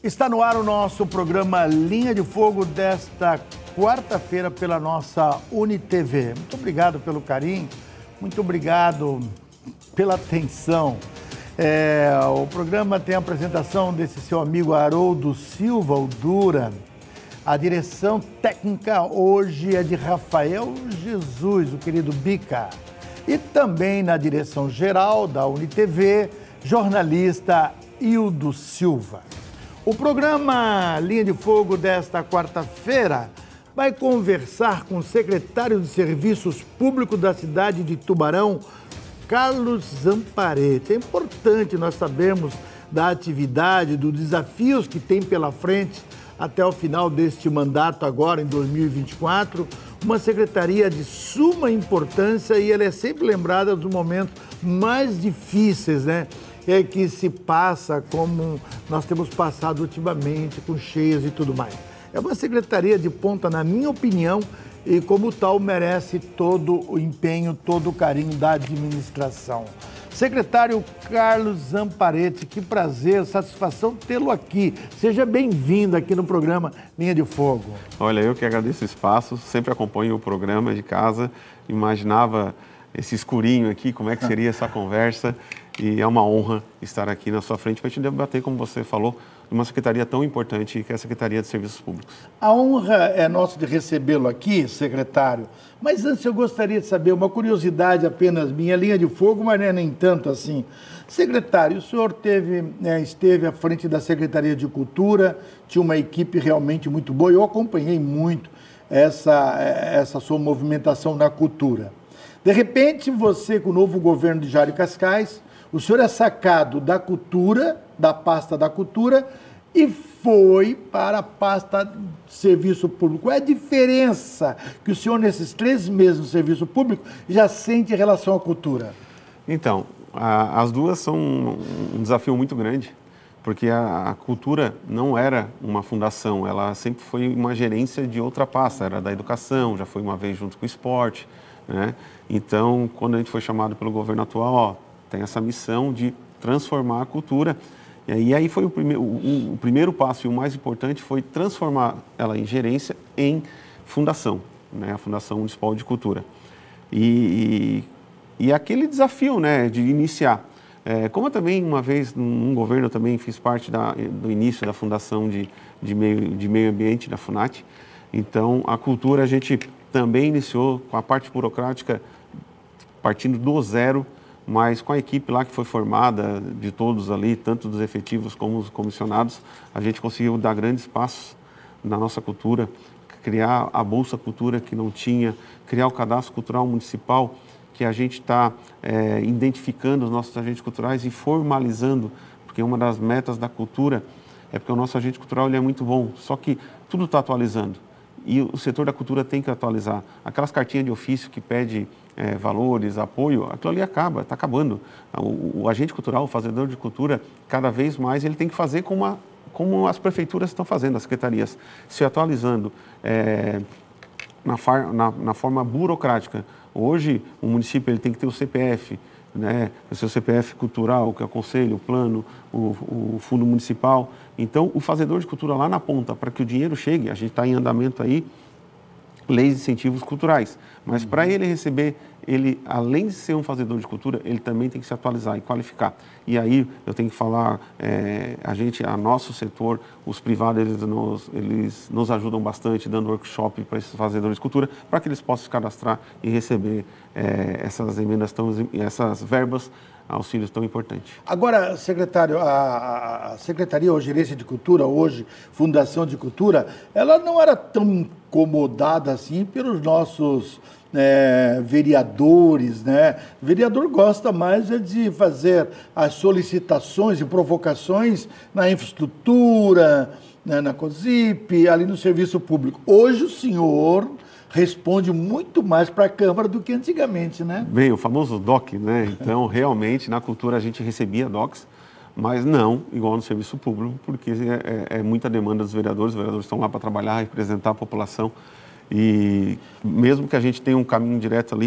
Está no ar o nosso programa Linha de Fogo desta quarta-feira pela nossa UniTV. Muito obrigado pelo carinho, muito obrigado pela atenção. O programa tem a apresentação desse seu amigo Haroldo Silva, o Dura. A direção técnica hoje é de Rafael Jesus, o querido Bica. E também na direção geral da UniTV, jornalista Hildo Silva. O programa Linha de Fogo desta quarta-feira vai conversar com o secretário de Serviços Públicos da cidade de Tubarão, Carlos Zamparete. É importante nós sabermos da atividade, dos desafios que tem pela frente até o final deste mandato agora, em 2024, uma secretaria de suma importância e ela é sempre lembrada dos momentos mais difíceis, né? Que se passa como nós temos passado ultimamente, com cheias e tudo mais. É uma secretaria de ponta, na minha opinião, e como tal merece todo o empenho, todo o carinho da administração. Secretário Carlos Zamparete, que prazer, satisfação tê-lo aqui. Seja bem-vindo aqui no programa Linha de Fogo. Olha, eu que agradeço o espaço, sempre acompanho o programa de casa, imaginava esse escurinho aqui, como é que seria essa conversa, e é uma honra estar aqui na sua frente para a gente debater, como você falou, uma secretaria tão importante que é a Secretaria de Serviços Públicos. A honra é nossa de recebê-lo aqui, secretário, mas antes eu gostaria de saber, uma curiosidade apenas minha, Linha de Fogo, mas não é nem tanto assim. Secretário, o senhor esteve à frente da Secretaria de Cultura, tinha uma equipe realmente muito boa, eu acompanhei muito essa sua movimentação na cultura. De repente, você, com o novo governo de Jânio Cascais, o senhor é sacado da cultura, da pasta da cultura, e foi para a pasta de serviço público. Qual é a diferença que o senhor, nesses 3 meses no serviço público, já sente em relação à cultura? Então, as duas são um desafio muito grande, porque a cultura não era uma fundação, ela sempre foi uma gerência de outra pasta, era da educação, já foi uma vez junto com o esporte, né? Então, quando a gente foi chamado pelo governo atual, tem essa missão de transformar a cultura. E aí foi o primeiro passo e o mais importante foi transformar ela em gerência em fundação, né? A Fundação Municipal de Cultura. E aquele desafio, né, de iniciar. Como eu também, uma vez, num governo, eu também fiz parte do início da Fundação de Meio Ambiente, da FUNAT. Então, a cultura a gente também iniciou com a parte burocrática, partindo do zero, mas com a equipe lá que foi formada, de todos ali, tanto dos efetivos como os comissionados, a gente conseguiu dar grandes passos na nossa cultura, criar a Bolsa Cultura que não tinha, criar o Cadastro Cultural Municipal, que a gente está identificando os nossos agentes culturais e formalizando, porque uma das metas da cultura é porque o nosso agente cultural ele é muito bom, só que tudo está atualizando. E o setor da cultura tem que atualizar. Aquelas cartinhas de ofício que pede valores, apoio, aquilo ali está acabando. O agente cultural, o fazedor de cultura, cada vez mais ele tem que fazer como as prefeituras estão fazendo, as secretarias, se atualizando na forma burocrática. Hoje, o município ele tem que ter o CPF, né? O seu CPF cultural, que é o conselho, o plano, o fundo municipal. Então, o fazedor de cultura lá na ponta, para que o dinheiro chegue, a gente está em andamento aí, leis de incentivos culturais. Mas para ele receber, ele, além de ser um fazedor de cultura, ele também tem que se atualizar e qualificar. E aí eu tenho que falar, a nosso setor, os privados, eles nos ajudam bastante, dando workshop para esses fazedores de cultura, para que eles possam se cadastrar e receber essas emendas, essas verbas, auxílios tão importantes. Agora, secretário, a Secretaria ou Gerência de Cultura, hoje, Fundação de Cultura, ela não era tão incomodada assim pelos nossos vereadores, né? O vereador gosta mais de fazer as solicitações e provocações na infraestrutura, né, na COSIP, ali no serviço público. Hoje o senhor responde muito mais para a Câmara do que antigamente, né? Bem, o famoso DOC, né? Então, realmente, na cultura a gente recebia DOCs, mas não igual no serviço público, porque é muita demanda dos vereadores. Os vereadores estão lá para trabalhar, representar a população. E mesmo que a gente tenha um caminho direto ali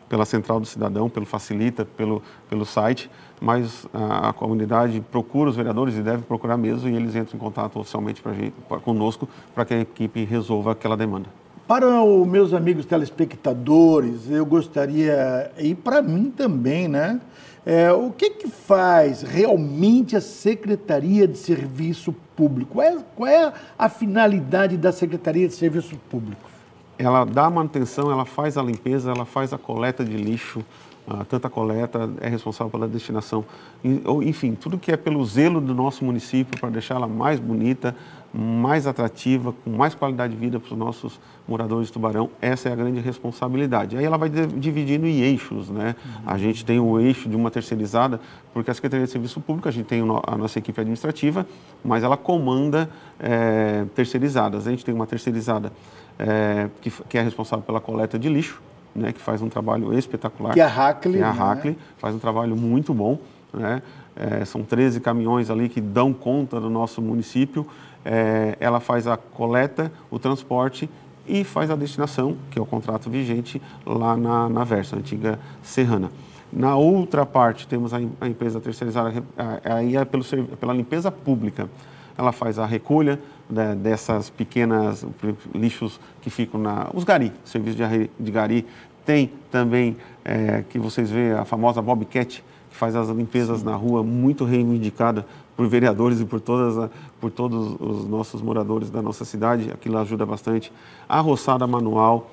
pela Central do Cidadão, pelo Facilita, pelo site, mas a comunidade procura os vereadores e deve procurar mesmo, e eles entram em contato oficialmente conosco para que a equipe resolva aquela demanda. Para os meus amigos telespectadores, eu gostaria, e para mim também, né? O que faz realmente a Secretaria de Serviço Público? Qual é a finalidade da Secretaria de Serviço Público? Ela dá a manutenção, ela faz a limpeza, ela faz a coleta de lixo, tanta coleta, é responsável pela destinação. Enfim, tudo que é pelo zelo do nosso município para deixá-la mais bonita, mais atrativa, com mais qualidade de vida para os nossos moradores de Tubarão, essa é a grande responsabilidade. Aí ela vai dividindo em eixos, né? A gente tem o eixo de uma terceirizada, porque a Secretaria de Serviço Público, a gente tem a nossa equipe administrativa, mas ela comanda terceirizadas. A gente tem uma terceirizada que é responsável pela coleta de lixo, né, que faz um trabalho espetacular. Que é a Hackley. Que é a Hackley, faz um trabalho muito bom, né? São 13 caminhões ali que dão conta do nosso município. Ela faz a coleta, o transporte e faz a destinação, que é o contrato vigente lá na Versa, a antiga Serrana. Na outra parte, temos a empresa terceirizada, aí é pela limpeza pública. Ela faz a recolha dessas pequenas lixos que ficam os gari, serviço de gari. Tem também, que vocês veem, a famosa Bobcat, que faz as limpezas na rua, muito reivindicada por vereadores e por todos os nossos moradores da nossa cidade. Aquilo ajuda bastante. A roçada manual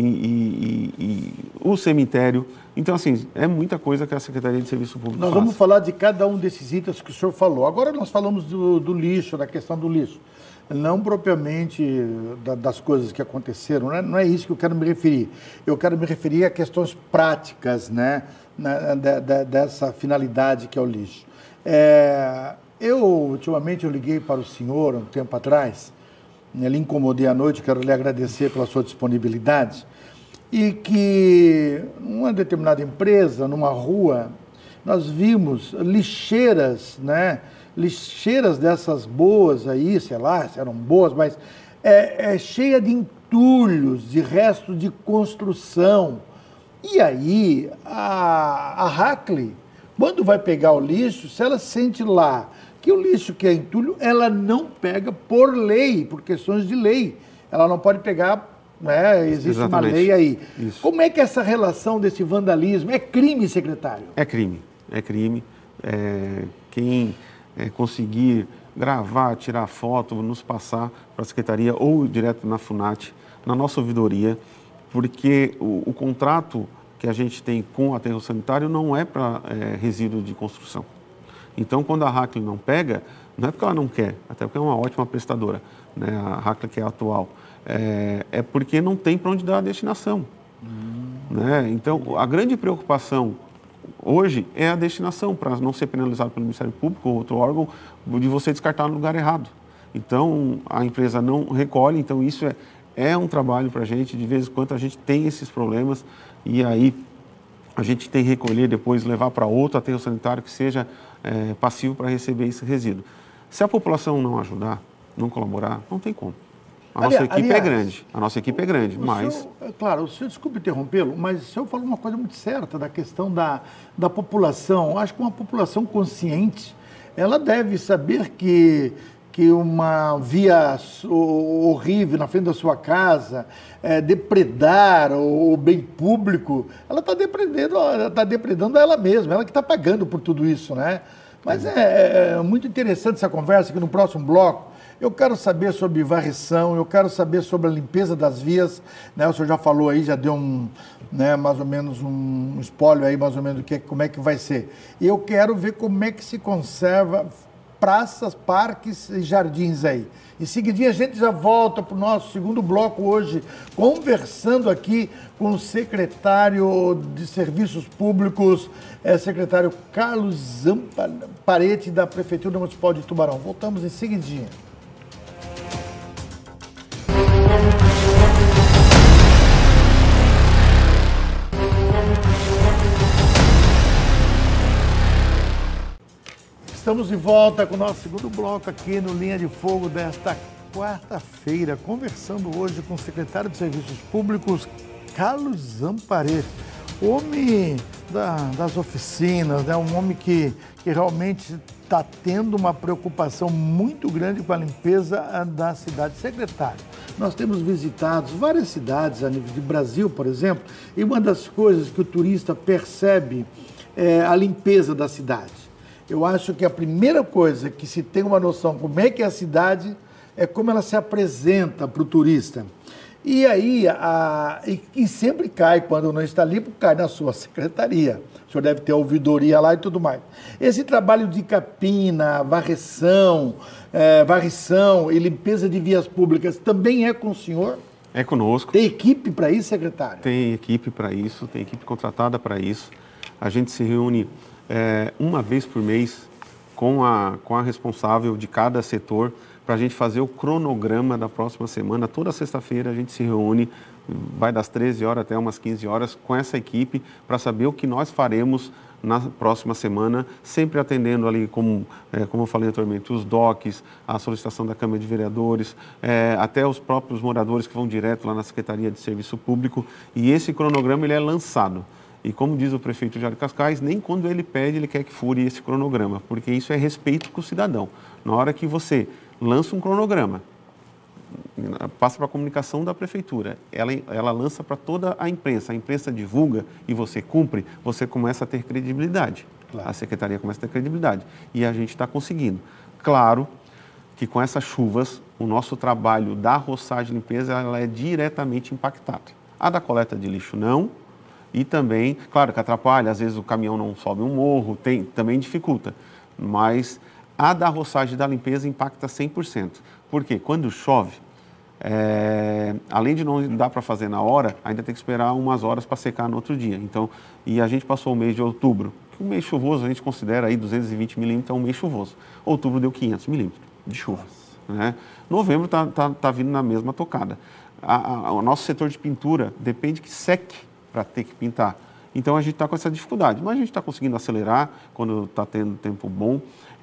e o cemitério. Então, assim, é muita coisa que a Secretaria de Serviço Público faz. Nós vamos falar de cada um desses itens que o senhor falou. Agora nós falamos do lixo, da questão do lixo. Não propriamente das coisas que aconteceram, né? Não é isso que eu quero me referir. Eu quero me referir a questões práticas, né? Dessa finalidade que é o lixo. Ultimamente, eu liguei para o senhor, um tempo atrás, lhe incomodei à noite, quero lhe agradecer pela sua disponibilidade, e que numa determinada empresa, numa rua, nós vimos lixeiras, né? Lixeiras dessas boas aí, sei lá, se eram boas, mas cheia de entulhos, de restos de construção. E aí, a Hackley, quando vai pegar o lixo, se ela sente lá que o lixo que é entulho, ela não pega por lei, por questões de lei. Ela não pode pegar, né? Existe Exatamente. Uma lei aí. Isso. Como é que é essa relação desse vandalismo? É crime, secretário? É crime, é crime. Quem conseguir gravar, tirar foto, nos passar para a Secretaria ou direto na FUNAT, na nossa ouvidoria, porque o contrato que a gente tem com o aterro sanitário não é para resíduo de construção. Então, quando a Hackley não pega, não é porque ela não quer, até porque é uma ótima prestadora, né? A Hackley, que é a atual, é porque não tem para onde dar a destinação. Né? Então, a grande preocupação hoje é a destinação, para não ser penalizado pelo Ministério Público ou outro órgão, de você descartar no lugar errado. Então, a empresa não recolhe, então isso é um trabalho para a gente, de vez em quando a gente tem esses problemas, e aí a gente tem que recolher, depois levar para outro aterro sanitário que seja passivo para receber esse resíduo. Se a população não ajudar, não colaborar, não tem como. A nossa equipe é grande, mas... Senhor, claro, o senhor, desculpe interrompê-lo, mas o senhor falou uma coisa muito certa da questão da população. Acho que uma população consciente, ela deve saber que uma via horrível na frente da sua casa, depredar o bem público, ela está depredando ela mesma, ela que está pagando por tudo isso, né? Mas é muito interessante essa conversa, que no próximo bloco eu quero saber sobre varrição, eu quero saber sobre a limpeza das vias, né? O senhor já falou aí, já deu mais ou menos um espólio aí, mais ou menos, como é que vai ser. E eu quero ver como é que se conserva praças, parques e jardins aí. Em seguidinho a gente já volta para o nosso segundo bloco hoje, conversando aqui com o secretário de Serviços Públicos, secretário Carlos Zamparetti, da Prefeitura Municipal de Tubarão. Voltamos em seguidinho. Estamos de volta com o nosso segundo bloco aqui no Linha de Fogo desta quarta-feira, conversando hoje com o secretário de Serviços Públicos, Carlos Zamparetti. homem das oficinas, né? Um homem que realmente está tendo uma preocupação muito grande com a limpeza da cidade. Secretário, nós temos visitado várias cidades a nível de Brasil, por exemplo, e uma das coisas que o turista percebe é a limpeza da cidade. Eu acho que a primeira coisa que se tem uma noção como é que é a cidade é como ela se apresenta para o turista. E aí, e sempre cai, quando não está limpo, cai na sua secretaria. O senhor deve ter a ouvidoria lá e tudo mais. Esse trabalho de capina, varrição e limpeza de vias públicas também é com o senhor? É conosco. Tem equipe para isso, secretário? Tem equipe para isso, tem equipe contratada para isso. A gente se reúne uma vez por mês com a responsável de cada setor para a gente fazer o cronograma da próxima semana. Toda sexta-feira a gente se reúne, vai das 13 horas até umas 15 horas com essa equipe para saber o que nós faremos na próxima semana, sempre atendendo ali, como eu falei anteriormente, os DOCs, a solicitação da Câmara de Vereadores, até os próprios moradores que vão direto lá na Secretaria de Serviço Público. E esse cronograma ele é lançado. E como diz o prefeito Jário Cascais, nem quando ele pede ele quer que fure esse cronograma, porque isso é respeito com o cidadão. Na hora que você lança um cronograma, passa para a comunicação da prefeitura, ela lança para toda a imprensa divulga e você cumpre, você começa a ter credibilidade. Claro. A secretaria começa a ter credibilidade e a gente está conseguindo. Claro que com essas chuvas, o nosso trabalho da roçagem e limpeza ela é diretamente impactado. A da coleta de lixo não, e também, claro que atrapalha, às vezes o caminhão não sobe um morro, também dificulta, mas a da roçagem e da limpeza impacta 100%. Por quê? Quando chove, além de não dar para fazer na hora, ainda tem que esperar umas horas para secar no outro dia. Então, e a gente passou o mês de outubro, que o mês chuvoso a gente considera aí 220 milímetros, é um mês chuvoso. Outubro deu 500 milímetros de chuva. Né? Novembro tá vindo na mesma tocada. O nosso setor de pintura depende que seque para ter que pintar. Então, a gente está com essa dificuldade, mas a gente está conseguindo acelerar quando está tendo tempo bom.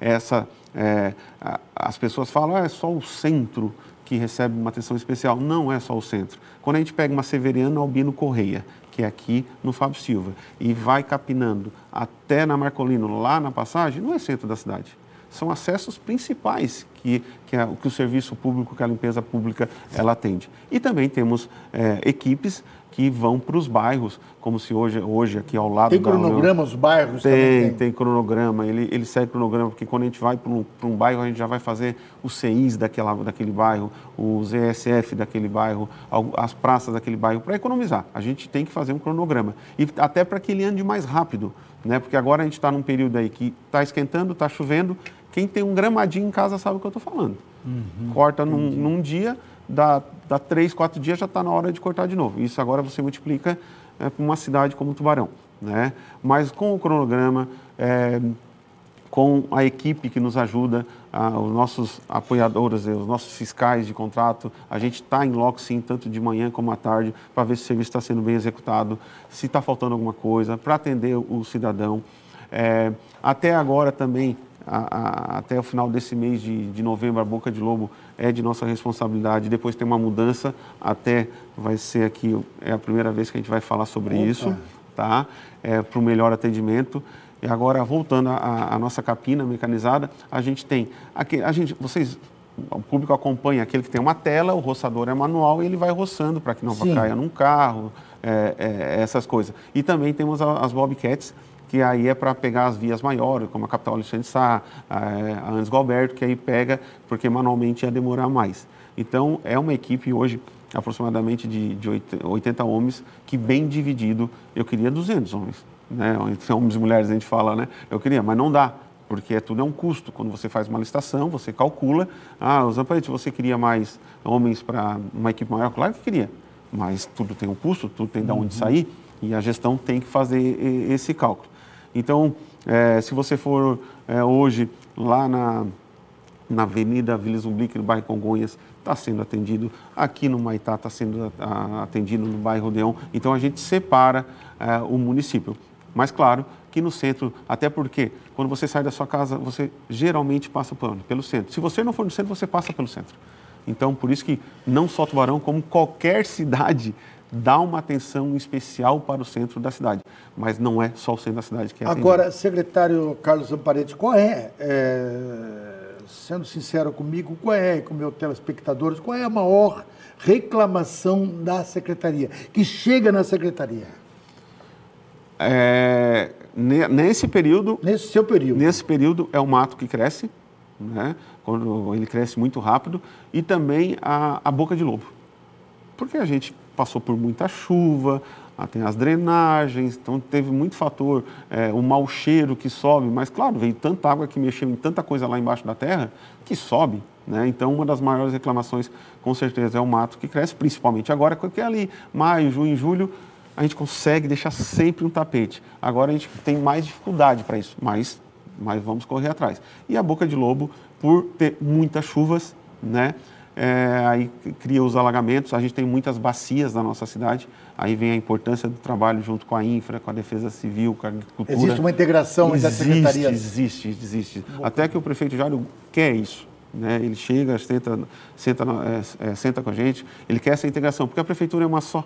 As pessoas falam, é só o centro que recebe uma atenção especial. Não é só o centro. Quando a gente pega uma Severiano Albino Correia, que é aqui no Fábio Silva, e vai capinando até na Marcolino, lá na passagem, não é centro da cidade. São acessos principais que o serviço público, que a limpeza pública, ela atende. E também temos equipes que vão para os bairros, como se hoje aqui ao lado... Tem cronograma, os bairros também? Tem cronograma, ele segue cronograma, porque quando a gente vai para um bairro, a gente já vai fazer os CIs daquele bairro, os ESF daquele bairro, as praças daquele bairro, para economizar. A gente tem que fazer um cronograma, e até para que ele ande mais rápido, né? Porque agora a gente está num período aí que está esquentando, está chovendo, quem tem um gramadinho em casa sabe o que eu estou falando. Corta num dia... Dá 3, 4 dias, já está na hora de cortar de novo. Isso agora você multiplica para uma cidade como Tubarão. Né? Mas com o cronograma, com a equipe que nos ajuda, os nossos apoiadores, os nossos fiscais de contrato, a gente está em loco sim, tanto de manhã como à tarde, para ver se o serviço está sendo bem executado, se está faltando alguma coisa, para atender o cidadão. Até agora também, até o final desse mês de novembro, a Boca de Lobo é de nossa responsabilidade. Depois tem uma mudança, até vai ser aqui, é a primeira vez que a gente vai falar sobre isso, tá? Para o melhor atendimento. E agora, voltando à nossa capina mecanizada, a gente tem, o público acompanha aquele que tem uma tela, o roçador é manual e ele vai roçando para que não caia num carro, essas coisas. E também temos as Bobcats, que aí é para pegar as vias maiores, como a Capital Alexandre Sá, a Andes Galberto, que aí pega, porque manualmente ia demorar mais. Então, é uma equipe hoje, aproximadamente de 80 homens, que bem dividido, eu queria 200 homens, né? Entre homens e mulheres a gente fala, né? Eu queria, mas não dá, porque tudo é um custo. Quando você faz uma licitação, você calcula, os Zamparetti, você queria mais homens para uma equipe maior? Claro que queria, mas tudo tem um custo, tudo tem de onde sair, e a gestão tem que fazer esse cálculo. Então, se você for hoje lá na Avenida Vila Zumblick, no bairro Congonhas, está sendo atendido. Aqui no Maitá está sendo atendido no bairro Odeon. Então, a gente separa o município. Mas, claro, que no centro, até porque quando você sai da sua casa, você geralmente passa pelo centro. Se você não for no centro, você passa pelo centro. Então, por isso que não só Tubarão, como qualquer cidade, dá uma atenção especial para o centro da cidade. Mas não é só o centro da cidade que é atendido. Agora, secretário Carlos Zamparetti, sendo sincero comigo, qual é, com meus telespectadores, qual é a maior reclamação da secretaria, que chega na secretaria? Nesse período... Nesse seu período. Nesse período é o mato que cresce, né? Quando ele cresce muito rápido, e também a boca de lobo. Porque a gente passou por muita chuva, tem as drenagens, então teve muito fator, o mau cheiro que sobe, mas claro, veio tanta água que mexeu em tanta coisa lá embaixo da terra que sobe, né? Então uma das maiores reclamações com certeza é o mato que cresce, principalmente agora, porque ali maio, junho, julho, a gente consegue deixar sempre um tapete. Agora a gente tem mais dificuldade para isso, mas vamos correr atrás. E a boca de lobo, por ter muitas chuvas, né? Aí cria os alagamentos, a gente tem muitas bacias na nossa cidade, aí vem a importância do trabalho junto com a infra, com a defesa civil, com a agricultura. Existe uma integração entre as secretarias? Existe. Até que o prefeito Jário quer isso, né? Ele chega, senta com a gente, ele quer essa integração, porque a prefeitura é uma só,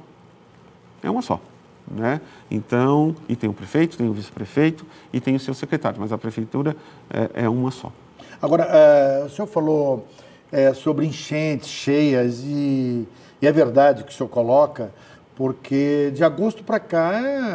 né? Então, e tem o prefeito, tem o vice-prefeito e tem o seu secretário, mas a prefeitura é uma só. Agora, o senhor falou sobre enchentes, cheias, e é verdade que o senhor coloca, porque de agosto para cá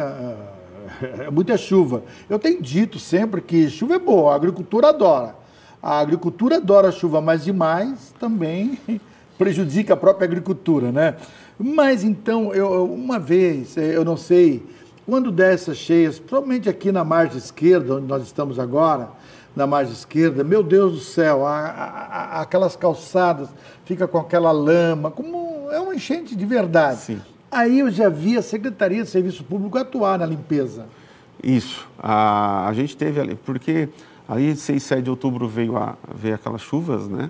é muita chuva. Eu tenho dito sempre que chuva é boa, a agricultura adora. A agricultura adora a chuva, mas demais também prejudica a própria agricultura, né? Mas então, uma vez, eu não sei, quando der essas cheias, provavelmente aqui na margem esquerda, onde nós estamos agora, na margem esquerda, meu Deus do céu, aquelas calçadas, fica com aquela lama, como é uma enchente de verdade. Sim. Aí eu já vi a Secretaria de Serviço Público atuar na limpeza. Isso, a gente teve ali, porque ali 6, 7 de outubro veio aquelas chuvas, né?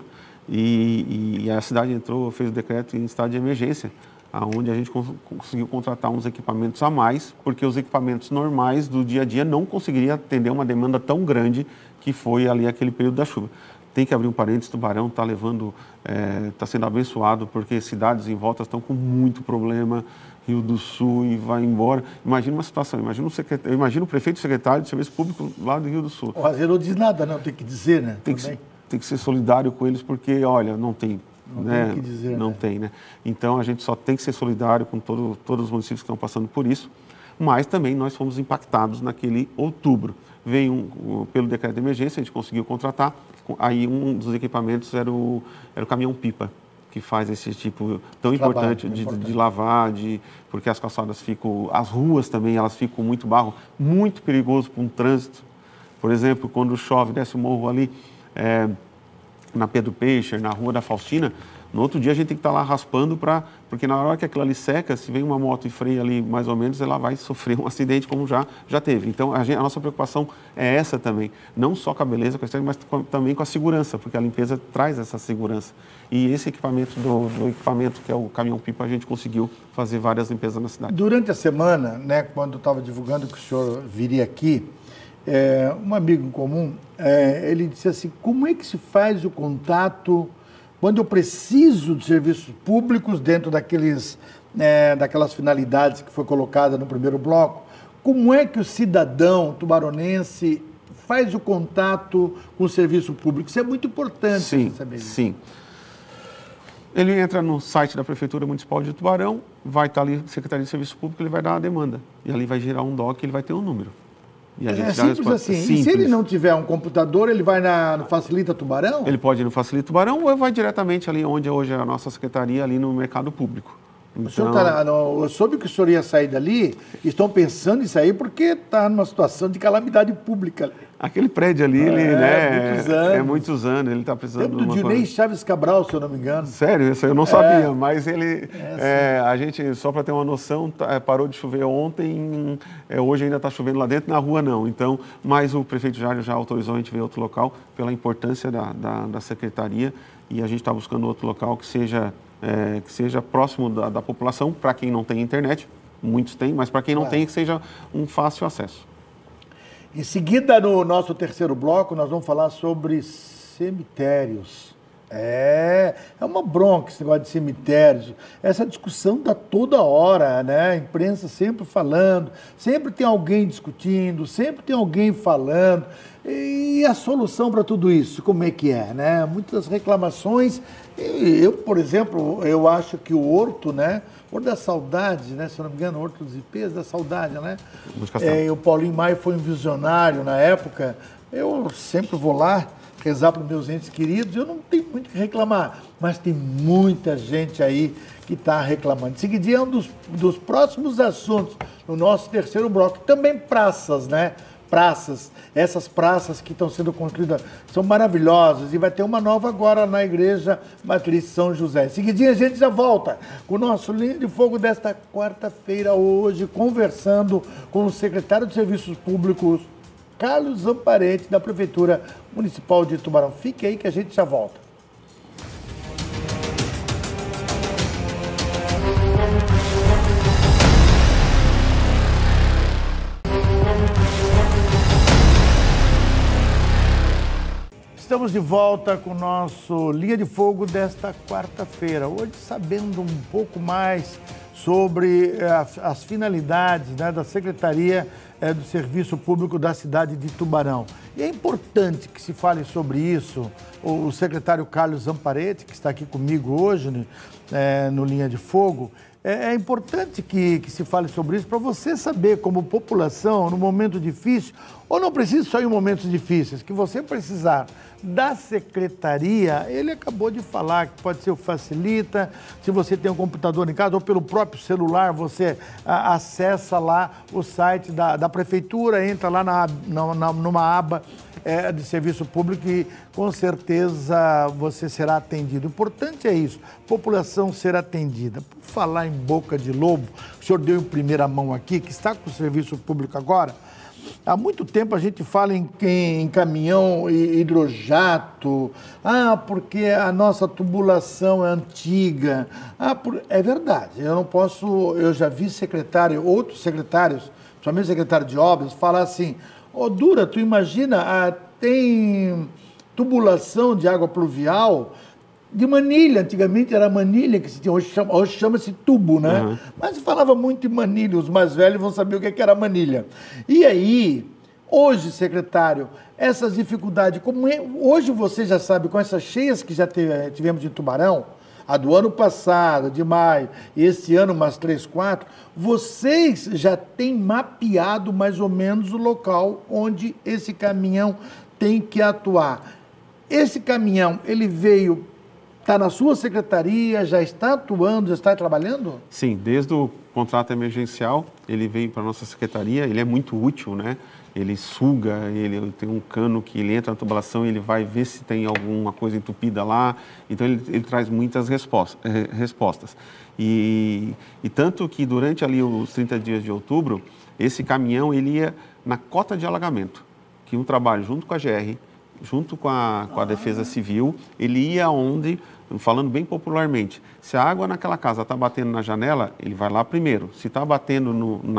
E a cidade fez o decreto em estado de emergência, onde a gente conseguiu contratar uns equipamentos a mais, porque os equipamentos normais do dia a dia não conseguiriam atender uma demanda tão grande que foi ali aquele período da chuva. Tem que abrir um parênteses, Tubarão está sendo abençoado, porque cidades em volta estão com muito problema, Rio do Sul e vai embora. Imagina uma situação, imagina o prefeito e secretário de Serviço Público lá do Rio do Sul. O Razer não diz nada, não, tem que dizer, né? Tem que ser solidário com eles, porque, olha, não tem. Não né? tem o que dizer, não né? tem, né? Então, a gente só tem que ser solidário com todos os municípios que estão passando por isso, mas também nós fomos impactados naquele outubro. Pelo decreto de emergência, a gente conseguiu contratar, aí um dos equipamentos era o caminhão-pipa, que faz esse tipo tão importante de lavar, porque as calçadas as ruas também, elas ficam com muito barro, muito perigoso para um trânsito. Por exemplo, quando chove, desce o morro ali, na Pedro Peixe, na Rua da Faustina, no outro dia a gente tem que estar lá raspando, porque na hora que aquilo ali seca, se vem uma moto e freia ali mais ou menos, ela vai sofrer um acidente como já teve. Então a nossa preocupação é essa também, não só com a beleza, mas também com a segurança, porque a limpeza traz essa segurança. E esse equipamento, do equipamento que é o caminhão-pipa, a gente conseguiu fazer várias limpezas na cidade. Durante a semana, né, quando eu estava divulgando que o senhor viria aqui, um amigo em comum, ele disse assim, como é que se faz o contato quando eu preciso de serviços públicos dentro daquelas finalidades que foi colocada no primeiro bloco? Como é que o cidadão tubaronense faz o contato com o serviço público? Isso é muito importante. Sim, saber isso. Sim. Ele entra no site da Prefeitura Municipal de Tubarão, vai estar ali, Secretaria de Serviço Público, ele vai dar a demanda. E ali vai gerar um DOC, ele vai ter um número. E a gente simples assim. Simples. E se ele não tiver um computador, ele vai no Facilita Tubarão? Ele pode ir no Facilita Tubarão ou vai diretamente ali onde hoje é a nossa secretaria, ali no Mercado Público. Então... eu soube que o senhor ia sair dali, estão pensando em sair porque está numa situação de calamidade pública. Aquele prédio ali, muitos anos, ele está precisando de uma Dinei Chaves Cabral, se eu não me engano. Sério, isso eu não sabia, mas a gente, só para ter uma noção, parou de chover ontem, hoje ainda está chovendo lá dentro, na rua não. Então, mas o prefeito Jário já autorizou a gente ver outro local, pela importância da secretaria, e a gente está buscando outro local que seja próximo da população, para quem não tem internet, muitos têm, mas para quem não tem, que seja um fácil acesso. Em seguida, no nosso terceiro bloco, nós vamos falar sobre cemitérios. É uma bronca esse negócio de cemitérios. Essa discussão está toda hora, né? A imprensa sempre falando, sempre tem alguém discutindo, sempre tem alguém falando. E a solução para tudo isso, como é que é, né? Muitas reclamações. Eu, por exemplo, eu acho que o Horto, né? Horto da Saudade, né? Se eu não me engano, Horto dos Ipês da Saudade, né? O Paulinho Maia foi um visionário na época. Eu sempre vou lá rezar para os meus entes queridos. Eu não tenho muito o que reclamar, mas tem muita gente aí que está reclamando. Em seguida, é um dos próximos assuntos no nosso terceiro bloco. Também praças, né? Praças, essas praças que estão sendo construídas são maravilhosas e vai ter uma nova agora na Igreja Matriz São José. Em seguidinho a gente já volta com o nosso Linha de Fogo desta quarta-feira hoje, conversando com o secretário de Serviços Públicos, Carlos Zamparete, da Prefeitura Municipal de Tubarão. Fique aí que a gente já volta. Estamos de volta com o nosso Linha de Fogo desta quarta-feira. Hoje, sabendo um pouco mais sobre as finalidades, né, da Secretaria do Serviço Público da cidade de Tubarão. E é importante que se fale sobre isso. O secretário Carlos Zamparete, que está aqui comigo hoje no Linha de Fogo, é importante que se fale sobre isso para você saber, como população, no momento difícil, ou não precisa só em momentos difíceis, que você precisar da secretaria, ele acabou de falar que pode ser o Facilita, se você tem um computador em casa ou pelo próprio celular, você acessa lá o site da prefeitura, entra lá numa aba de serviço público e com certeza você será atendido. O importante é isso, população ser atendida. Por falar em boca de lobo, o senhor deu em primeira mão aqui, que está com o serviço público agora. Há muito tempo a gente fala em caminhão hidrojato, porque a nossa tubulação é antiga. É verdade, eu já vi outros secretários, principalmente o secretário de obras, falar assim, Dura, tu imagina, tem tubulação de água pluvial de manilha, antigamente era manilha que se tinha, hoje chama-se tubo, né? Uhum. Mas se falava muito em manilha, os mais velhos vão saber o que era manilha. E aí, hoje, secretário, essas dificuldades, hoje você já sabe, com essas cheias que já tivemos em Tubarão, a do ano passado, de maio, e esse ano umas 3, 4, vocês já têm mapeado mais ou menos o local onde esse caminhão tem que atuar. Esse caminhão, ele veio... Está na sua secretaria, já está atuando, já está trabalhando? Sim, desde o contrato emergencial, ele veio para a nossa secretaria, ele é muito útil, né? Ele suga, ele tem um cano que ele entra na tubulação e ele vai ver se tem alguma coisa entupida lá, então ele traz muitas respostas. E tanto que durante ali os 30 dias de outubro, esse caminhão ele ia na cota de alagamento, que um trabalho junto com a GR, junto com a Defesa Civil, ele ia onde, falando bem popularmente, se a água naquela casa está batendo na janela, ele vai lá primeiro. Se está batendo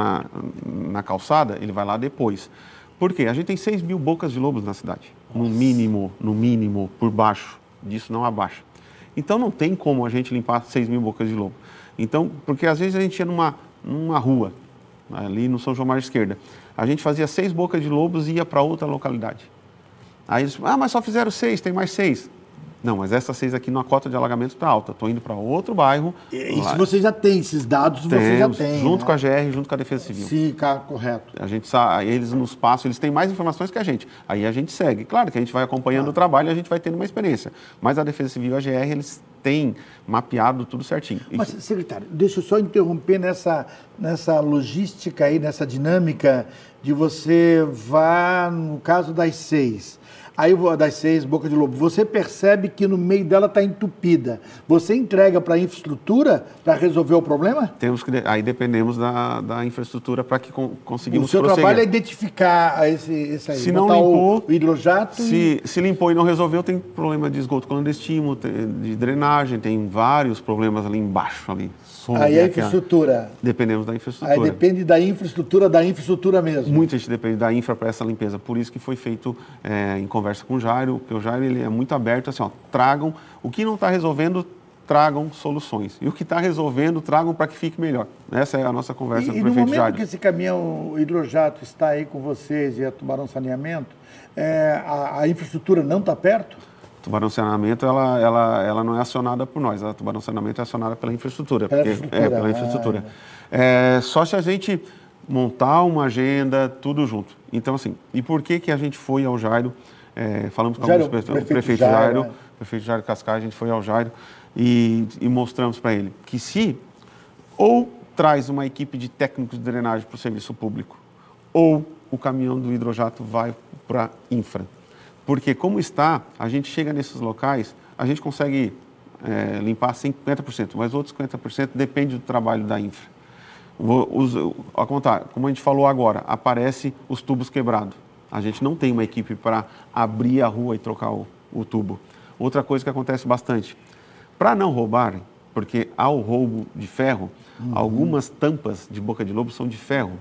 na calçada, ele vai lá depois. Por quê? A gente tem 6 mil bocas de lobos na cidade, no mínimo, por baixo, disso não abaixa. Então não tem como a gente limpar 6 mil bocas de lobo. Então, porque às vezes a gente ia numa rua, ali no São João Mar Esquerda, a gente fazia 6 bocas de lobos e ia para outra localidade. Aí eles, mas só fizeram 6, tem mais 6. Não, mas essas 6 aqui na cota de alagamento está alta. Estou indo para outro bairro. Isso você já tem, esses dados você já tem. Junto com a GR, junto com a Defesa Civil. Sim, correto. A gente sabe, eles nos passam, eles têm mais informações que a gente. Aí a gente segue. Claro que a gente vai acompanhando o trabalho e a gente vai tendo uma experiência. Mas a Defesa Civil e a GR, eles têm mapeado tudo certinho. Mas, secretário, deixa eu só interromper nessa logística aí, nessa dinâmica de você vá, no caso das 6... Aí das 6, boca de lobo, você percebe que no meio dela está entupida. Você entrega para a infraestrutura para resolver o problema? Aí dependemos da infraestrutura para que conseguimos prosseguir. O seu trabalho é identificar esse aí, se não limpou, o hidrojato. Se limpou e não resolveu, tem problema de esgoto clandestino, de drenagem, tem vários problemas ali embaixo. Aí a infraestrutura. Dependemos da infraestrutura. Aí depende da infraestrutura mesmo. Muita gente depende da infra para essa limpeza. Por isso que foi feito encomenda conversa com o Jairo, porque o Jairo ele é muito aberto, assim, ó, tragam, o que não está resolvendo, tragam soluções. E o que está resolvendo, tragam para que fique melhor. Essa é a nossa conversa com o prefeito Jairo. E no momento que esse caminhão hidrojato está aí com vocês e a Tubarão Saneamento, a infraestrutura não está perto? Tubarão Saneamento, ela não é acionada por nós, a Tubarão Saneamento é acionada pela infraestrutura. Pela infraestrutura. Só se a gente montar uma agenda, tudo junto. Então, assim, e por que a gente foi ao Jairo? Falamos com o prefeito Jairo, prefeito Jairo Cascais, a gente foi ao Jairo e mostramos para ele que se ou traz uma equipe de técnicos de drenagem para o serviço público, ou o caminhão do hidrojato vai para a infra. Porque como está, a gente chega nesses locais, a gente consegue limpar 50%, mas outros 50% depende do trabalho da infra. A contar, como a gente falou agora, aparece os tubos quebrados. A gente não tem uma equipe para abrir a rua e trocar o tubo. Outra coisa que acontece bastante, para não roubarem, porque há o roubo de ferro, algumas tampas de boca de lobo são de ferro.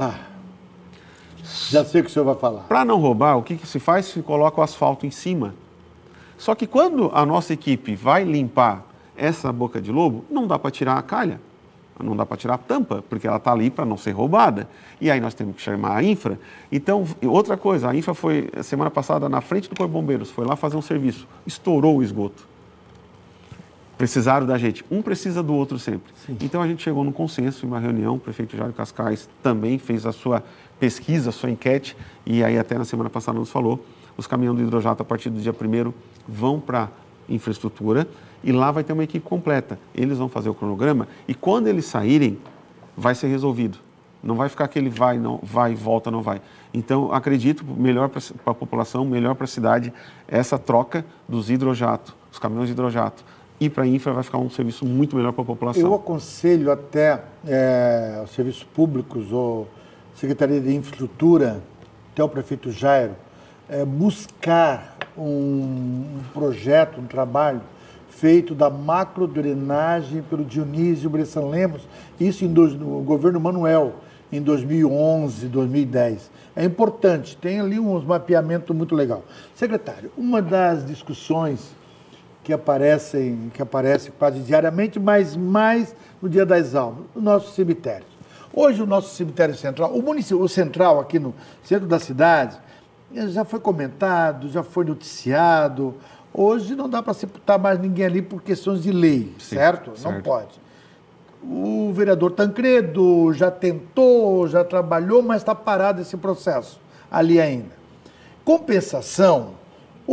Já sei o que o senhor vai falar. Para não roubar, o que se faz? Se coloca o asfalto em cima. Só que quando a nossa equipe vai limpar essa boca de lobo, não dá para tirar a calha, não dá para tirar a tampa, porque ela está ali para não ser roubada. E aí nós temos que chamar a infra. Então, outra coisa, a infra foi, semana passada, na frente do Corpo de Bombeiros, foi lá fazer um serviço, estourou o esgoto. Precisaram da gente. Um precisa do outro sempre. Sim. Então, a gente chegou num consenso, em uma reunião, o prefeito Jairo Cascais também fez a sua pesquisa, a sua enquete, e aí até na semana passada nos falou, os caminhões do hidrojato, a partir do dia 1º, vão para infraestrutura, e lá vai ter uma equipe completa. Eles vão fazer o cronograma, e quando eles saírem, vai ser resolvido. Não vai ficar aquele vai, não, vai, volta, não vai. Então, acredito, melhor para a população, melhor para a cidade, essa troca dos hidrojatos, os caminhões de hidrojato, e para a infra vai ficar um serviço muito melhor para a população. Eu aconselho até os serviços públicos ou Secretaria de Infraestrutura, até o prefeito Jairo, buscar um projeto, um trabalho feito da macrodrenagem pelo Dionísio Bressan Lemos, isso no governo Manuel, em 2011, 2010. É importante, tem ali uns mapeamentos muito legal. Secretário, uma das discussões que aparece quase diariamente, mas mais no dia das almas, os nossos cemitérios. Hoje o nosso cemitério central, o central aqui no centro da cidade, já foi comentado, já foi noticiado. Hoje não dá para sepultar mais ninguém ali por questões de lei, sim, certo? Não pode. O vereador Tancredo já tentou, já trabalhou, mas está parado esse processo ali ainda. Compensação,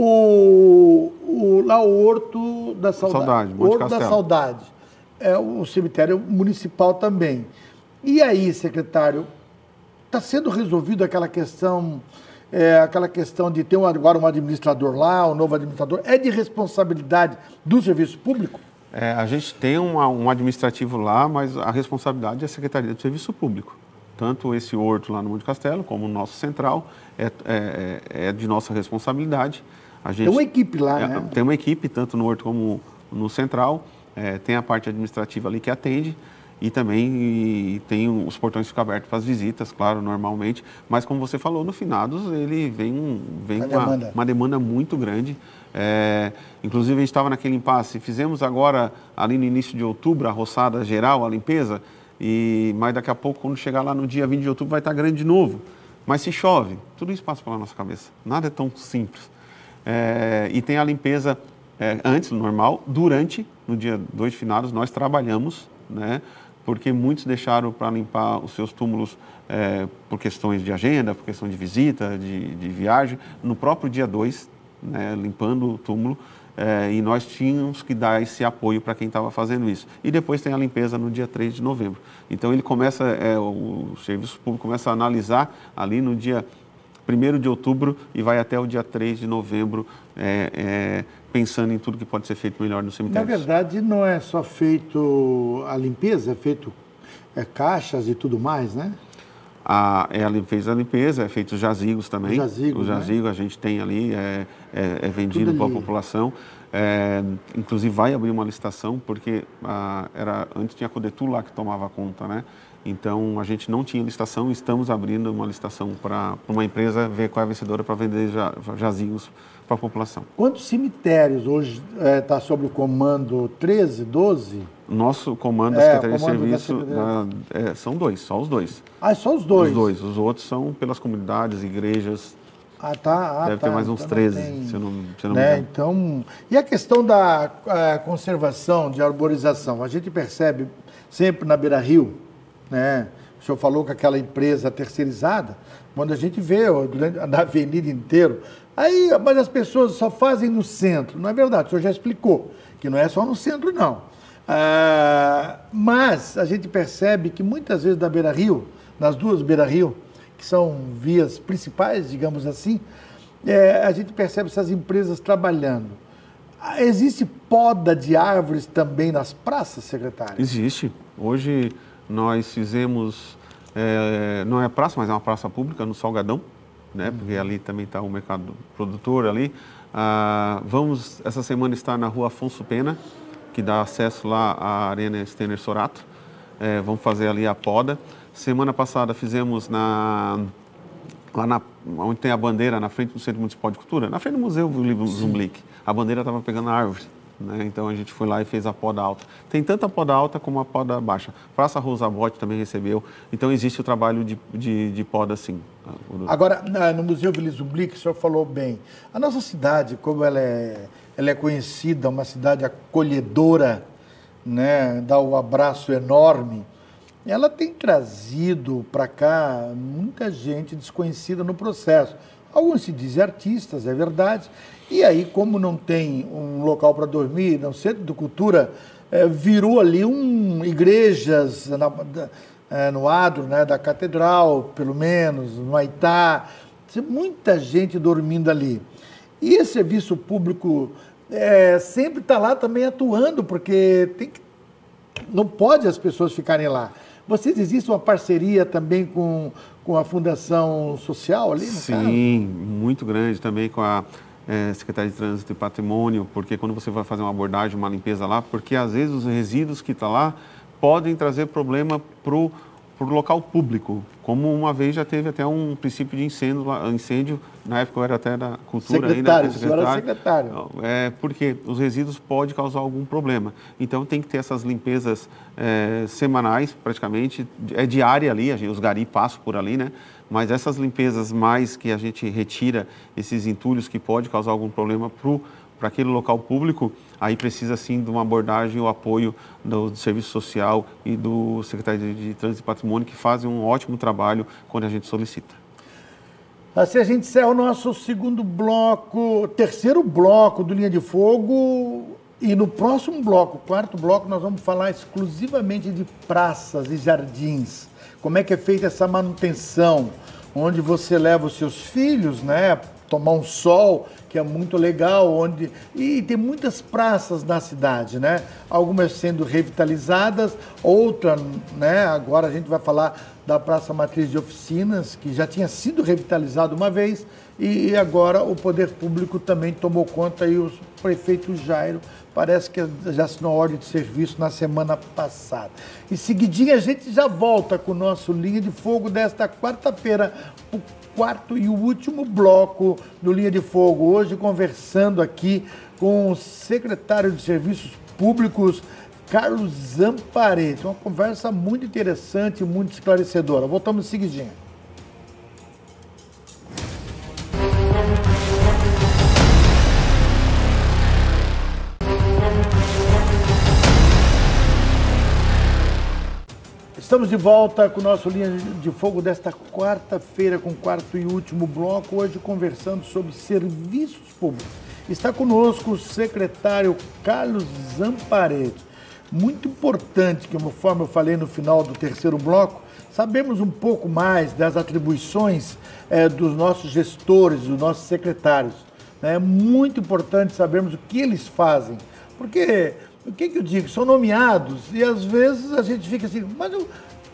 lá o Horto da Saudade, Monte Castelo. Da Saudade, é o cemitério municipal também. E aí, secretário, está sendo resolvido aquela questão de ter agora um administrador lá, um novo administrador, é de responsabilidade do serviço público? A gente tem um administrativo lá, mas a responsabilidade é a Secretaria do Serviço Público. Tanto esse horto lá no Monte Castelo, como o nosso central, é de nossa responsabilidade. Tem uma equipe lá, né? Tem uma equipe, tanto no horto como no central. Tem a parte administrativa ali que atende. E também tem os portões ficam abertos para as visitas, claro, normalmente. Mas como você falou, no finados ele vem uma demanda muito grande. Inclusive a gente estava naquele impasse. Fizemos agora, ali no início de outubro, a roçada geral, a limpeza. Mas daqui a pouco, quando chegar lá no dia 20 de outubro, vai estar grande de novo. Mas se chove, tudo isso passa pela nossa cabeça. Nada é tão simples. E tem a limpeza antes do normal, durante, no dia 2 de finados, nós trabalhamos, né? Porque muitos deixaram para limpar os seus túmulos por questões de agenda, por questão de visita, de viagem, no próprio dia 2, né, limpando o túmulo, e nós tínhamos que dar esse apoio para quem estava fazendo isso. E depois tem a limpeza no dia 3 de novembro. Então ele começa, o serviço público começa a analisar ali no dia 1º de outubro e vai até o dia 3 de novembro, pensando em tudo que pode ser feito melhor no cemitério. Na verdade, não é só feito a limpeza, é feito caixas e tudo mais, né? Ela fez a limpeza, é feito os jazigos também. Jazigos, o jazigo, né? A gente tem ali, é vendido para a população. Inclusive vai abrir uma licitação, porque antes tinha a Codetul lá que tomava conta, né? Então a gente não tinha licitação, estamos abrindo uma licitação para uma empresa ver qual é a vencedora para vender jazigos para a população. Quantos cemitérios hoje está sob o comando? 13, 12? Nosso comando da Secretaria de Serviço são dois, só os dois. Ah, só os dois? Os dois. Os outros são pelas comunidades, igrejas. Deve ter mais uns então 13, se eu não me engano. Então, e a questão da conservação, de arborização? A gente percebe sempre na Beira-Rio, né? O senhor falou que aquela empresa terceirizada, quando a gente vê na avenida inteira, mas as pessoas só fazem no centro. Não é verdade, o senhor já explicou que não é só no centro, não. Mas a gente percebe que muitas vezes da Beira-Rio, nas duas Beira-Rio, que são vias principais, digamos assim, a gente percebe essas empresas trabalhando. Existe poda de árvores também nas praças, secretário? Existe. Hoje nós fizemos, não é praça, mas é uma praça pública no Salgadão, né? Porque ali também está o mercado produtor ali. Vamos, essa semana, estar na rua Afonso Pena, que dá acesso lá à Arena Stener Sorato. Vamos fazer ali a poda. Semana passada fizemos lá onde tem a bandeira, na frente do Centro Municipal de Cultura, na frente do Museu Livro Zumblick. A bandeira estava pegando a árvore, né? Então a gente foi lá e fez a poda alta. Tem tanto a poda alta como a poda baixa. Praça Rosa Bote também recebeu. Então existe o trabalho de poda, sim. Agora, no Museu Livro Zumblick, o senhor falou bem. A nossa cidade, como ela é conhecida, uma cidade acolhedora, né? Dá um abraço enorme. Ela tem trazido para cá muita gente desconhecida no processo. Alguns se dizem artistas, é verdade. E aí, como não tem um local para dormir, no Centro de Cultura, virou ali igrejas no adro, né, da catedral, pelo menos, no Aitá. Tem muita gente dormindo ali. E esse serviço público sempre está lá também atuando, porque não pode as pessoas ficarem lá. Vocês, existe uma parceria também com a Fundação Social ali, no caso? Sim, muito grande também com a Secretaria de Trânsito e Patrimônio, porque quando você vai fazer uma abordagem, uma limpeza lá, porque às vezes os resíduos que estão lá podem trazer problema para o local público, como uma vez já teve até um princípio de incêndio, na época eu era até da Cultura secretário, ainda. Senhor era secretário. Porque os resíduos podem causar algum problema. Então tem que ter essas limpezas semanais, praticamente, diária ali, os gari passam por ali, né? Mas essas limpezas mais que a gente retira esses entulhos que pode causar algum problema para aquele local público, aí precisa sim de uma abordagem e o apoio do Serviço Social e do Secretário de Trânsito e Patrimônio, que fazem um ótimo trabalho quando a gente solicita. Assim a gente encerra o nosso terceiro bloco do Linha de Fogo, e no próximo bloco, o quarto bloco, nós vamos falar exclusivamente de praças e jardins. Como é que é feita essa manutenção, onde você leva os seus filhos, né, tomar um sol, que é muito legal, e tem muitas praças na cidade, né? Algumas sendo revitalizadas, outra, né? Agora a gente vai falar da Praça Matriz de Oficinas, que já tinha sido revitalizada uma vez, e agora o poder público também tomou conta, e o prefeito Jairo parece que já assinou a ordem de serviço na semana passada. Em seguidinha a gente já volta com o nosso Linha de Fogo desta quarta-feira, o quarto e o último bloco do Linha de Fogo. Hoje conversando aqui com o secretário de Serviços Públicos, Carlos Zamparetti. Uma conversa muito interessante e muito esclarecedora. Voltamos em seguidinha. Estamos de volta com o nosso Linha de Fogo desta quarta-feira, com o quarto e último bloco, hoje conversando sobre serviços públicos. Está conosco o secretário Carlos Zamparetti. Muito importante que, conforme eu falei no final do terceiro bloco, sabemos um pouco mais das atribuições dos nossos gestores, dos nossos secretários. É muito importante sabermos o que eles fazem, porque... O que eu digo? São nomeados e às vezes a gente fica assim,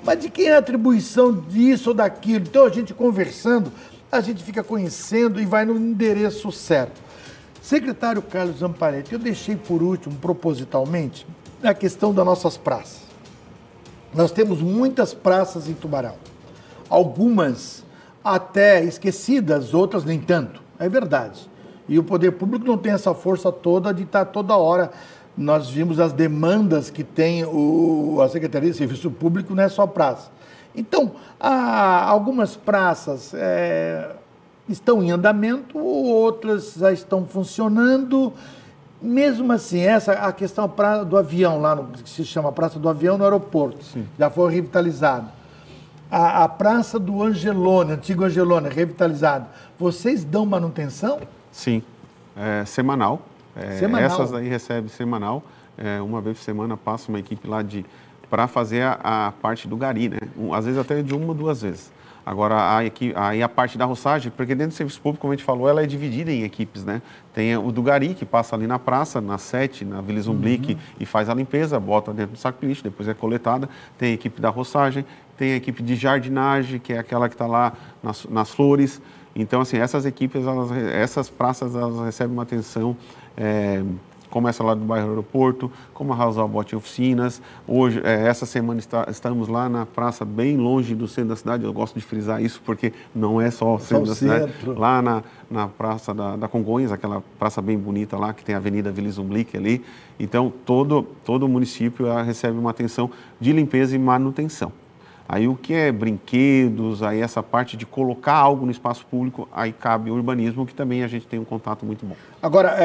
Mas de quem é a atribuição disso ou daquilo? Então, a gente conversando, a gente fica conhecendo e vai no endereço certo. Secretário Carlos Zamparetti, eu deixei por último, propositalmente, a questão das nossas praças. Nós temos muitas praças em Tubarão. Algumas até esquecidas, outras nem tanto. É verdade. E o poder público não tem essa força toda de estar toda hora. Nós vimos as demandas que tem a Secretaria de Serviço Público, não é só praça. Então, algumas praças estão em andamento, outras já estão funcionando. Mesmo assim, a questão do avião, lá que se chama Praça do Avião, no aeroporto, sim, já foi revitalizado. A Praça do Angelone, antigo Angelone, revitalizado. Vocês dão manutenção? Sim, semanal. Semanal. Essas aí recebem semanal. Uma vez por semana passa uma equipe lá para fazer a parte do gari, né? Às vezes até de uma ou duas vezes. Agora, aí a parte da roçagem, porque dentro do serviço público, como a gente falou, ela é dividida em equipes, né? Tem o do gari, que passa ali na praça, na 7, na Vila Zumblick, e faz a limpeza, bota dentro do saco de lixo, depois é coletada. Tem a equipe da roçagem, tem a equipe de jardinagem, que é aquela que está lá nas flores. Então, assim, essas equipes, essas praças, elas recebem uma atenção, como essa lá do bairro Aeroporto, como a Raul Bote Oficinas. Hoje, essa semana, estamos lá na praça, bem longe do centro da cidade. Eu gosto de frisar isso, porque não é só o centro da cidade. Lá na Praça da Congonhas, aquela praça bem bonita lá, que tem a Avenida Vila Zumblick ali. Então, todo o município recebe uma atenção de limpeza e manutenção. Aí o que é brinquedos, aí essa parte de colocar algo no espaço público, aí cabe o urbanismo, que também a gente tem um contato muito bom. Agora,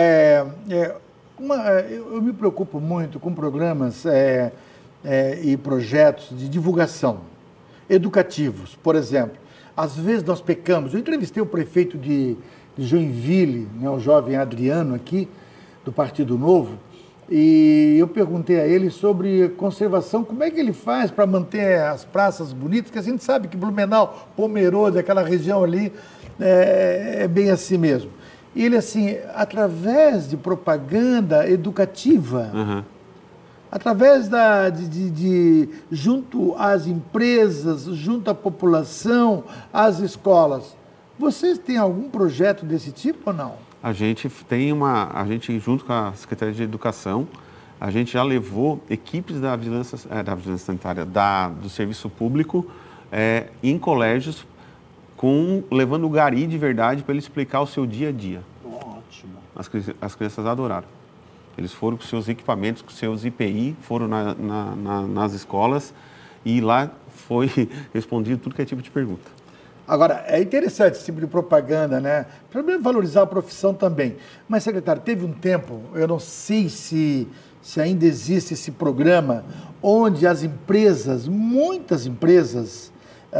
eu me preocupo muito com programas e projetos de divulgação educativos. Por exemplo, às vezes nós pecamos. Eu entrevistei o prefeito de Joinville, né, o jovem Adriano aqui, do Partido Novo, e eu perguntei a ele sobre conservação, como é que ele faz para manter as praças bonitas, porque a gente sabe que Blumenau, Pomerode, aquela região ali, é bem assim mesmo. E ele, assim, através de propaganda educativa, através junto às empresas, junto à população, às escolas, vocês têm algum projeto desse tipo ou não? A gente junto com a Secretaria de Educação, a gente já levou equipes da vigilância sanitária, do serviço público, em colégios, levando o gari de verdade para ele explicar o seu dia a dia. Ótimo. As crianças adoraram. Eles foram com seus equipamentos, com seus IPI, foram nas escolas e lá foi respondido tudo que é tipo de pergunta. Agora, é interessante esse tipo de propaganda, né? Primeiro, valorizar a profissão também. Mas, secretário, teve um tempo, eu não sei se ainda existe esse programa, onde as empresas, muitas empresas,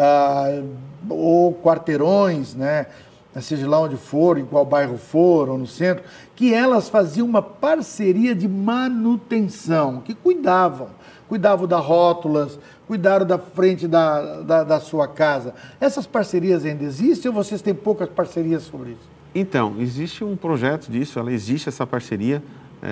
ou quarteirões, né? Seja lá onde for, em qual bairro for, ou no centro, que elas faziam uma parceria de manutenção, que cuidavam das rótulas, cuidaram da frente da sua casa. Essas parcerias ainda existem ou vocês têm poucas parcerias sobre isso? Então, existe um projeto disso, existe essa parceria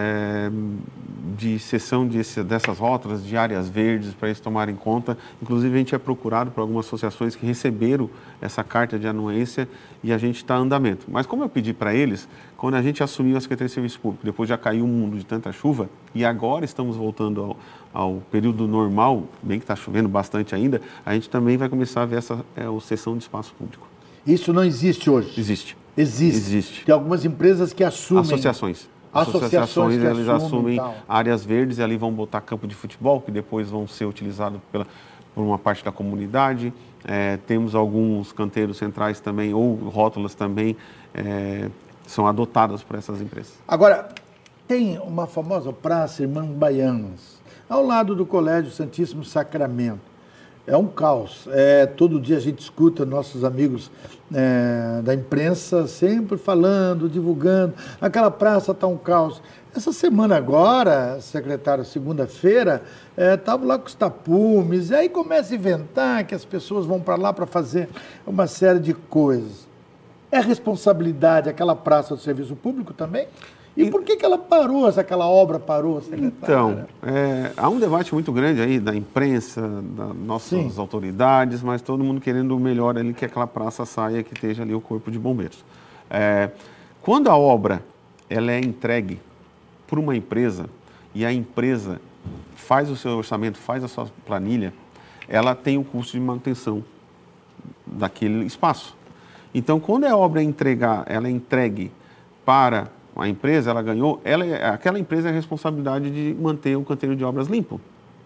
de cessão dessas rótulas, de áreas verdes, para eles tomarem conta. Inclusive, a gente é procurado por algumas associações que receberam essa carta de anuência e a gente está em andamento. Mas como eu pedi para eles, quando a gente assumiu a Secretaria de Serviço Público, depois já caiu o mundo de tanta chuva, e agora estamos voltando ao período normal, bem que está chovendo bastante ainda, a gente também vai começar a ver essa cessão de espaço público. Isso não existe hoje? Existe. Existe. Tem algumas empresas que assumem... Associações eles assumem áreas verdes e ali vão botar campo de futebol, que depois vão ser utilizados por uma parte da comunidade. Temos alguns canteiros centrais também, ou rótulas também, são adotadas por essas empresas. Agora, tem uma famosa praça Irmãs Baianas, ao lado do Colégio Santíssimo Sacramento. É um caos. Todo dia a gente escuta nossos amigos da imprensa sempre falando, divulgando. Aquela praça está um caos. Essa semana agora, secretário, segunda-feira, estava lá com os tapumes, e aí começa a inventar que as pessoas vão para lá para fazer uma série de coisas. É responsabilidade aquela praça do serviço público também? E por que ela parou, se aquela obra parou, secretário? Então, há um debate muito grande aí da imprensa, das nossas autoridades, mas todo mundo querendo o melhor ali, que aquela praça saia, que esteja ali o Corpo de Bombeiros. Quando a obra ela é entregue por uma empresa e a empresa faz o seu orçamento, faz a sua planilha, ela tem o custo de manutenção daquele espaço. Então, quando a obra ela é entregue para a empresa, ela ganhou, aquela empresa é a responsabilidade de manter o canteiro de obras limpo.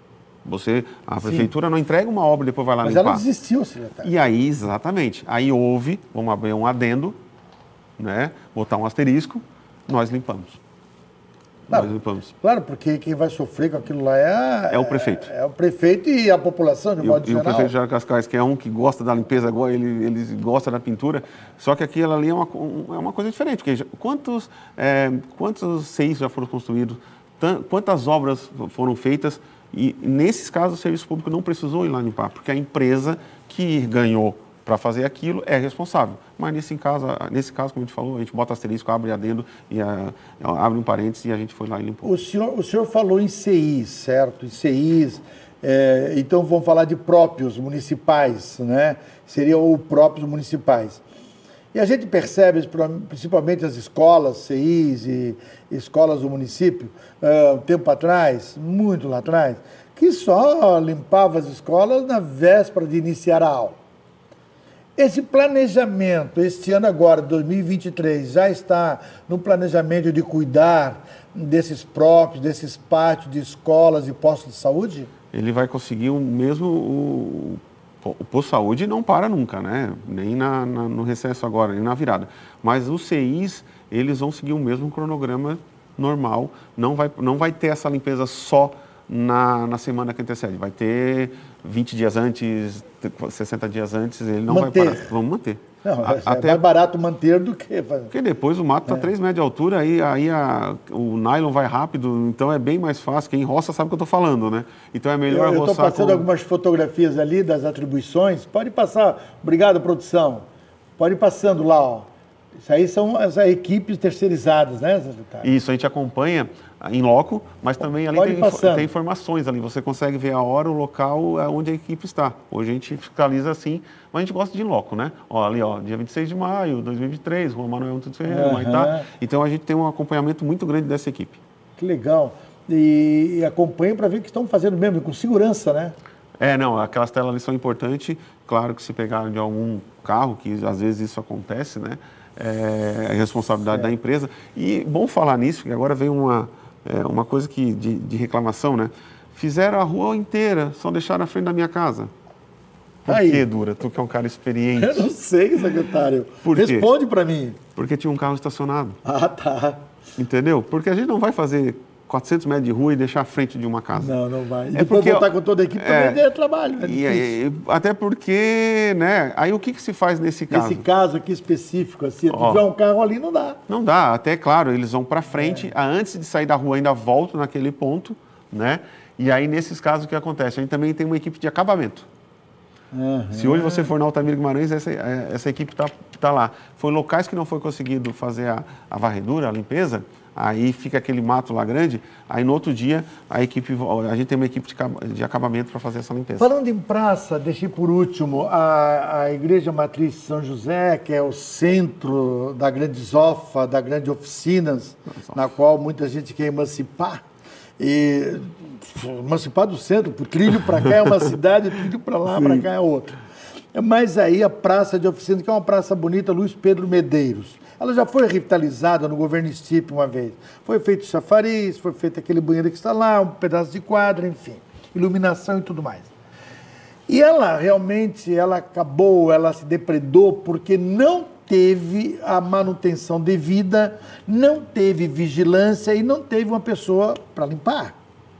A prefeitura não entrega uma obra e depois vai lá limpar. Mas ela desistiu, secretário. E aí, exatamente, aí vamos abrir um adendo, né, botar um asterisco, nós limpamos. Claro, nós limpamos. Claro, porque quem vai sofrer com aquilo lá é o prefeito. É o prefeito e a população, de modo geral. E o prefeito de Aracascais, que é um que gosta da limpeza, ele gosta da pintura, só que aquilo ali é uma coisa diferente, porque quantos CIs já foram construídos, quantas obras foram feitas, e nesses casos o serviço público não precisou ir lá limpar, porque a empresa que ganhou para fazer aquilo é responsável. Mas nesse caso, como a gente falou, a gente bota asterisco, abre adendo, abre um parênteses e a gente foi lá e limpou. O senhor falou em CIs, certo? Em CIs, então vamos falar de próprios municipais, né? Seriam os próprios municipais. E a gente percebe, principalmente as escolas, CIs e escolas do município, um tempo atrás, muito lá atrás, que só limpava as escolas na véspera de iniciar a aula. Esse planejamento, este ano agora, 2023, já está no planejamento de cuidar desses próprios, desses pátios de escolas e postos de saúde? Ele vai conseguir o mesmo... O posto de saúde não para nunca, né? Nem no recesso agora, nem na virada. Mas os CIs, eles vão seguir o mesmo cronograma normal. Não vai ter essa limpeza só na semana que antecede. Vai ter 20 dias antes, 60 dias antes, ele não vai parar. Vamos manter. Não, é mais barato manter do que fazer. Porque depois o mato está 3 metros de altura, aí o nylon vai rápido, então é bem mais fácil. Quem roça sabe o que eu estou falando, né? Então é melhor roçar. Eu estou passando algumas fotografias ali das atribuições. Pode passar. Obrigado, produção. Pode ir passando lá, ó. Isso aí são as equipes terceirizadas, né, secretário? Isso, a gente acompanha em loco, mas também ali tem informações ali. Você consegue ver a hora, o local onde a equipe está. Hoje a gente fiscaliza assim, mas a gente gosta de em loco, né? Ó, ali, ó, dia 26 de maio de 2023, Rua Manuel Antunes Ferreira, Maitá. Então a gente tem um acompanhamento muito grande dessa equipe. Que legal. E acompanha para ver o que estão fazendo mesmo, com segurança, né? Não, aquelas telas ali são importantes. Claro que se pegar de algum carro, que às vezes isso acontece, né? É responsabilidade da empresa. E bom falar nisso, porque agora veio uma coisa de reclamação, né? Fizeram a rua inteira, só deixaram na frente da minha casa. Por que, Dura? Tu que é um cara experiente. Eu não sei, secretário. Responde para mim. Porque tinha um carro estacionado. Ah, tá. Entendeu? Porque a gente não vai fazer 400 metros de rua e deixar a frente de uma casa. Não vai. E depois voltar com toda a equipe também é trabalho. Até porque, né? Aí o que se faz nesse caso? Nesse caso aqui específico, assim, se tiver um carro ali, não dá. Não dá. Até, claro, eles vão para frente, antes de sair da rua ainda voltam naquele ponto, né? E aí, nesses casos, o que acontece? A gente também tem uma equipe de acabamento. Se hoje você for na Altamira Guimarães, essa equipe tá lá. Foi locais que não foi conseguido fazer a varredura, a limpeza, aí fica aquele mato lá grande, aí no outro dia a gente tem uma equipe de acabamento para fazer essa limpeza. Falando em praça, deixei por último a Igreja Matriz de São José, que é o centro da Grande Zofa, da Grande Oficinas, na qual muita gente quer emancipar. E emancipar do centro, o trilho para cá é uma cidade, o trilho para lá, para cá é outra. Mas aí a Praça de Oficina, que é uma praça bonita, Luiz Pedro Medeiros, ela já foi revitalizada no governo Stipe uma vez. Foi feito chafariz, foi feito aquele banheiro que está lá, um pedaço de quadra, enfim, iluminação e tudo mais. E ela realmente, ela se depredou porque não teve a manutenção devida, não teve vigilância e não teve uma pessoa para limpar.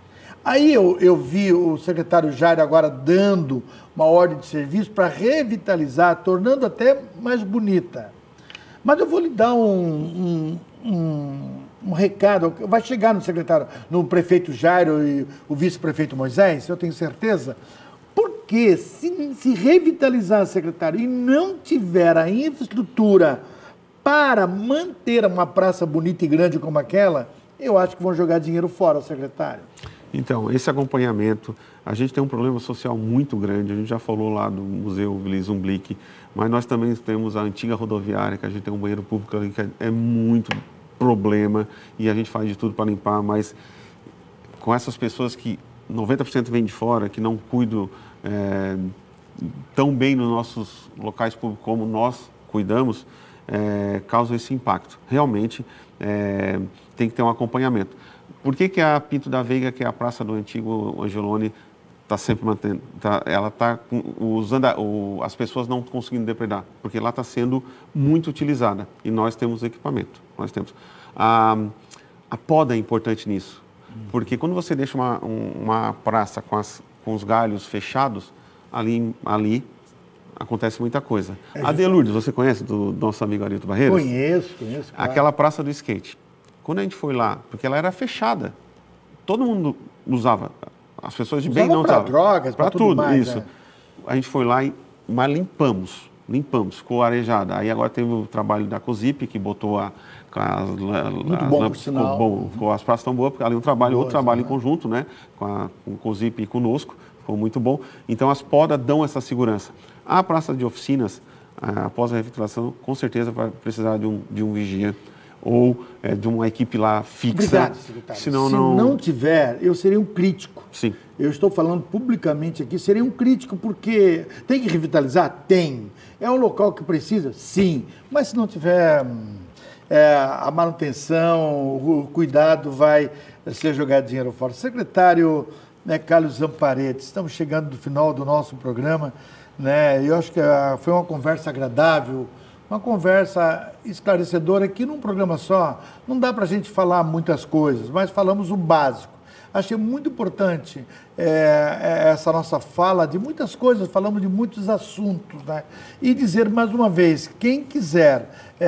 Aí eu vi o secretário Jairo agora dando uma ordem de serviço para revitalizar, tornando até mais bonita. Mas eu vou lhe dar um recado, vai chegar no prefeito Jairo e o vice-prefeito Moisés, eu tenho certeza, porque se revitalizar, secretário, e não tiver a infraestrutura para manter uma praça bonita e grande como aquela, eu acho que vão jogar dinheiro fora, secretário. Então, esse acompanhamento, a gente tem um problema social muito grande, a gente já falou lá do Museu Willy Zumblick, mas nós também temos a antiga rodoviária, que a gente tem um banheiro público ali que é muito problema e a gente faz de tudo para limpar, mas com essas pessoas que 90% vêm de fora, que não cuidam tão bem nos nossos locais públicos como nós cuidamos, causa esse impacto. Realmente tem que ter um acompanhamento. Por que a Pinto da Veiga, que é a praça do antigo Angelone, está sempre mantendo? Ela está usando, as pessoas não conseguindo depredar, porque lá está sendo muito utilizada e nós temos equipamento. Nós temos. A poda é importante nisso, porque quando você deixa uma praça com os galhos fechados, ali acontece muita coisa. A Delurdes, você conhece do nosso amigo Arito Barreiros? Conheço. Claro. Aquela praça do skate. Quando a gente foi lá, porque ela era fechada, todo mundo usava, as pessoas de bem não usavam. Para drogas, para tudo mais, isso. A gente foi lá mas limpamos, ficou arejada. Aí agora teve o trabalho da COSIP, que botou muito bom, por sinal. Ficou as praças estão boas, porque ali outro trabalho em conjunto, né, com o COSIP e conosco, ficou muito bom. Então as podas dão essa segurança. A praça de oficinas, após a revitalização, com certeza vai precisar de um vigia ou de uma equipe lá fixa. Obrigado, secretário. Se não tiver, eu serei um crítico. Sim. Eu estou falando publicamente aqui, serei um crítico porque tem que revitalizar? Tem. É um local que precisa? Sim. Mas se não tiver a manutenção, o cuidado, vai ser jogado dinheiro fora. Secretário Carlos Zamparetti, estamos chegando no final do nosso programa, né? Eu acho que foi uma conversa agradável, uma conversa esclarecedora, que num programa só não dá para a gente falar muitas coisas, mas falamos o básico. Achei muito importante essa nossa fala de muitas coisas, falamos de muitos assuntos, né? E dizer mais uma vez, quem quiser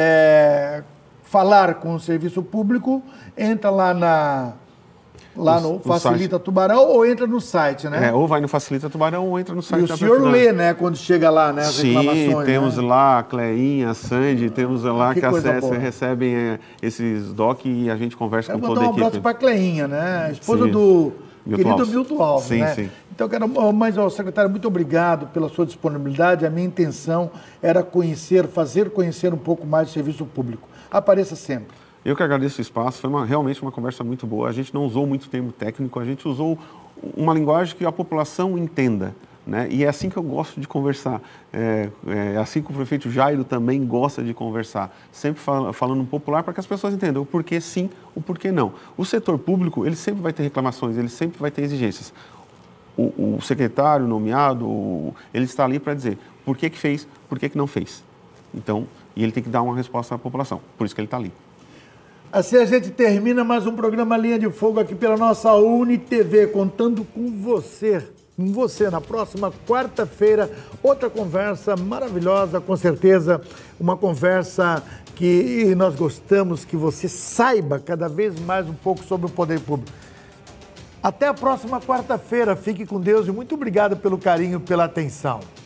falar com o serviço público, entra lá no Facilita Tubarão ou entra no site, né? Ou vai no Facilita Tubarão ou entra no site da Prefeitura. E o senhor lê, né, quando chega lá, né, as reclamações. Sim, temos, né? lá a Cleinha, a Sandy, temos lá que acessam, recebem esses DOC e a gente conversa com toda a equipe. Eu vou dar um abraço para a Cleinha, né, a esposa do querido Milton Alves, sim, né? Sim. Então, mas, secretário, muito obrigado pela sua disponibilidade. A minha intenção era fazer conhecer um pouco mais o serviço público. Apareça sempre. Eu que agradeço o espaço, foi realmente uma conversa muito boa. A gente não usou muito termo técnico, a gente usou uma linguagem que a população entenda, né? E é assim que eu gosto de conversar. É assim que o prefeito Jairo também gosta de conversar, sempre falando popular para que as pessoas entendam o porquê sim, o porquê não. O setor público, ele sempre vai ter reclamações, ele sempre vai ter exigências. O secretário nomeado, ele está ali para dizer por que fez, por que não fez. Então, e ele tem que dar uma resposta à população, por isso que ele está ali. Assim a gente termina mais um programa Linha de Fogo aqui pela nossa UniTV, contando com você. Na próxima quarta-feira, outra conversa maravilhosa, com certeza, uma conversa que nós gostamos que você saiba cada vez mais um pouco sobre o poder público. Até a próxima quarta-feira, fique com Deus e muito obrigado pelo carinho, pela atenção.